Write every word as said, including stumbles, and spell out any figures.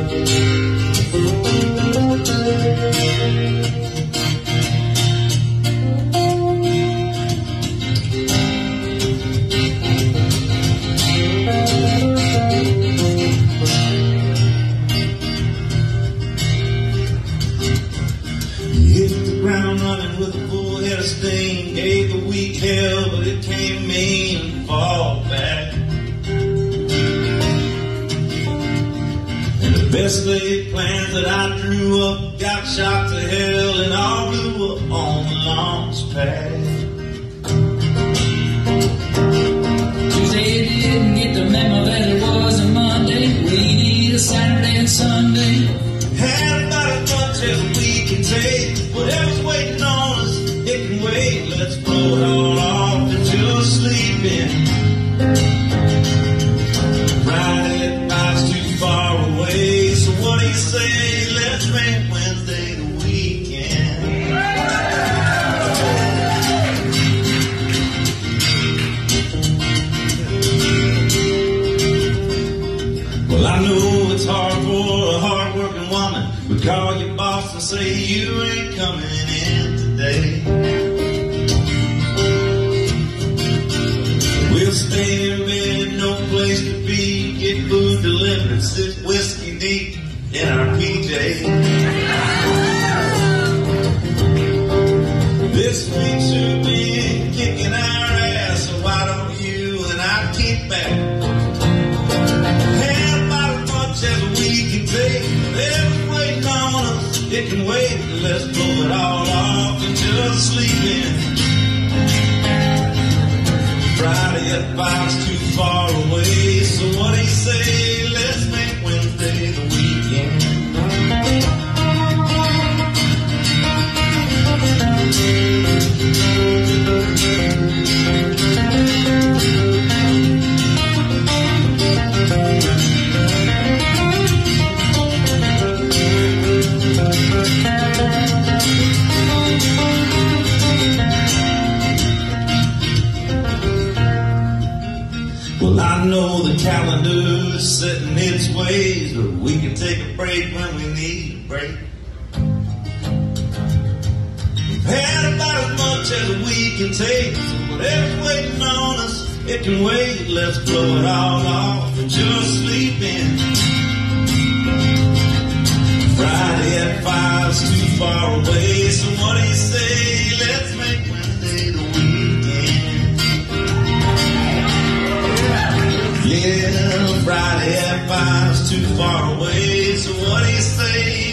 With a full head of steam, gave the weak hell, but it came mean and fall back. And the best laid plans that I drew up got shot to hell and all blew up on the launch pad. Tuesday didn't get the memo that it was a Monday. We need a Saturday and Sunday. Had about as much as we can take. Whatever's waiting on us, it can wait. Let's blow it all off and just sleep in. Friday night's too far away, so what do you say? Let's make Wednesday the weekend. Well, I know it's hard for a hardworking woman. We call your boss and say you ain't coming in today. We'll stay in bed, no place to be, get food delivered, sit whiskey deep in our P Js. This week should be kicking our ass, so why don't you and I kick back? As we can take, whatever's waiting on us, it can wait. Let's blow it all off and just sleep in. Friday at five's too far away, so what do you say? Let's make Wednesday the weekend. Well, I know the calendar's setting its ways, but we can take a break when we need a break. We've had about as much as we can take, so whatever's waiting on us, it can wait. Let's blow it all off and just sleep in. Friday at five's too far away, so what do you say? Let's make Wednesday the weekend. Yeah, Friday at five's too far away, so what do you say?